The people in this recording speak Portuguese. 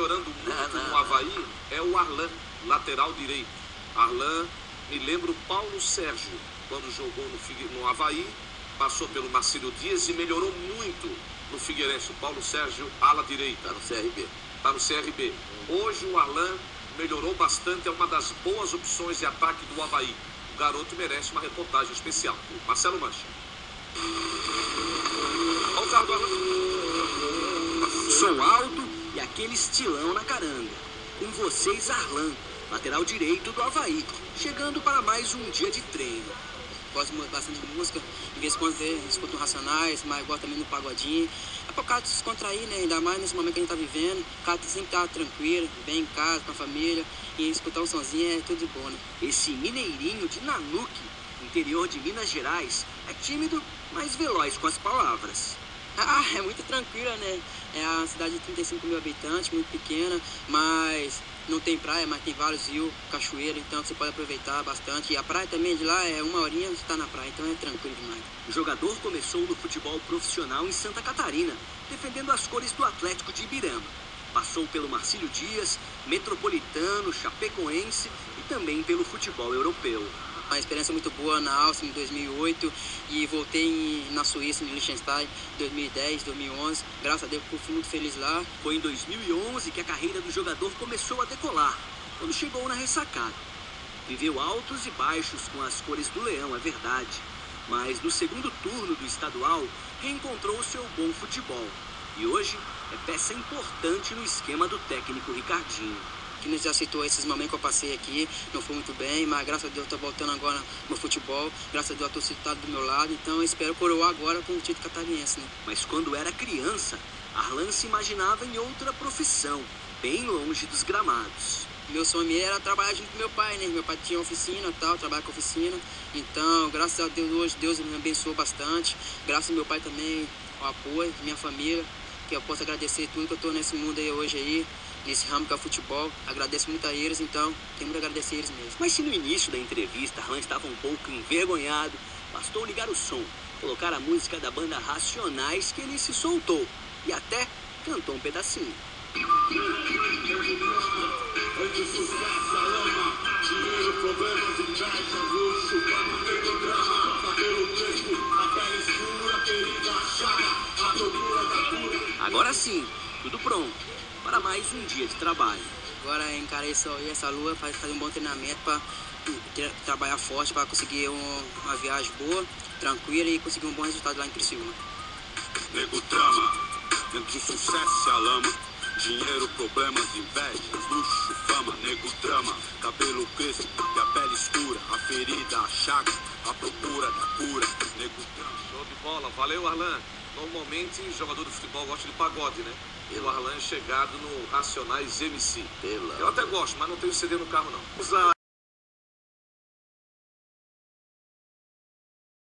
melhorando muito no Avaí é o Arlan, lateral direito. Arlan, me lembro Paulo Sérgio, quando jogou no Avaí, passou pelo Marcílio Dias e melhorou muito no Figueirense. O Paulo Sérgio, ala direita. No CRB. Está no CRB. Hoje o Arlan melhorou bastante, é uma das boas opções de ataque do Avaí. O garoto merece uma reportagem especial. Marcelo Mancha. Olha o carro do Arlan. Som alto e aquele estilão na caranga. Com vocês, Arlan, lateral direito do Avaí, chegando para mais um dia de treino. Gosto bastante de música, de vez em quando escuto Racionais, mas gosto também do pagodinho. É por causa de se descontrair, né? Ainda mais nesse momento que a gente tá vivendo. O cara sempre tá tranquilo, bem em casa, com a família. E escutar um sonzinho é tudo de bom, né? Esse mineirinho de Nanuque, interior de Minas Gerais, é tímido, mas veloz com as palavras. É muito tranquila, né? É uma cidade de 35 mil habitantes, muito pequena, mas não tem praia, mas tem vários rios, cachoeira, então você pode aproveitar bastante. E a praia também de lá é uma horinha, você está na praia, então é tranquilo demais. O jogador começou no futebol profissional em Santa Catarina, defendendo as cores do Atlético de Ibirama. Passou pelo Marcílio Dias, Metropolitano, Chapecoense e também pelo futebol europeu. Uma experiência muito boa na Áustria em 2008 e voltei na Suíça, em Liechtenstein, em 2010, 2011. Graças a Deus eu fui muito feliz lá. Foi em 2011 que a carreira do jogador começou a decolar, quando chegou na ressacada. Viveu altos e baixos com as cores do Leão, é verdade. Mas no segundo turno do estadual, reencontrou seu bom futebol. E hoje é peça importante no esquema do técnico Ricardinho. Que nos já citou esses momentos que eu passei aqui, não foi muito bem, mas graças a Deus eu tô voltando agora no futebol, graças a Deus eu tô citado do meu lado, então eu espero coroar agora com o título catarinense, né? Mas quando era criança, Arlan se imaginava em outra profissão, bem longe dos gramados. Meu sonho mesmo era trabalhar junto com meu pai, né? Meu pai tinha oficina e tal, trabalha com oficina, então graças a Deus hoje Deus me abençoou bastante, graças ao meu pai também, o apoio, minha família, que eu posso agradecer tudo que eu tô nesse mundo aí hoje aí, nesse ramo que é o futebol. Agradeço muito a eles, então tenho que agradecer eles mesmo. Mas se no início da entrevista Arlan estava um pouco envergonhado, bastou ligar o som, colocar a música da banda Racionais que ele se soltou e até cantou um pedacinho. Agora sim, tudo pronto para mais um dia de trabalho. Agora encarei essa lua, fazer um bom treinamento para trabalhar forte, para conseguir uma viagem boa, tranquila e conseguir um bom resultado lá em Criciúma. Nego trama, entre o sucesso e a lama, dinheiro, problemas, invejas, luxo, fama. Nego trama, cabelo crespo e a pele escura, a ferida, a chaga, a procura da cura. Nego trama. Show de bola, valeu Arlan. Normalmente jogador de futebol gosta de pagode, né? E o Arlan é chegado no Racionais MC. Eu até gosto, mas não tenho CD no carro não.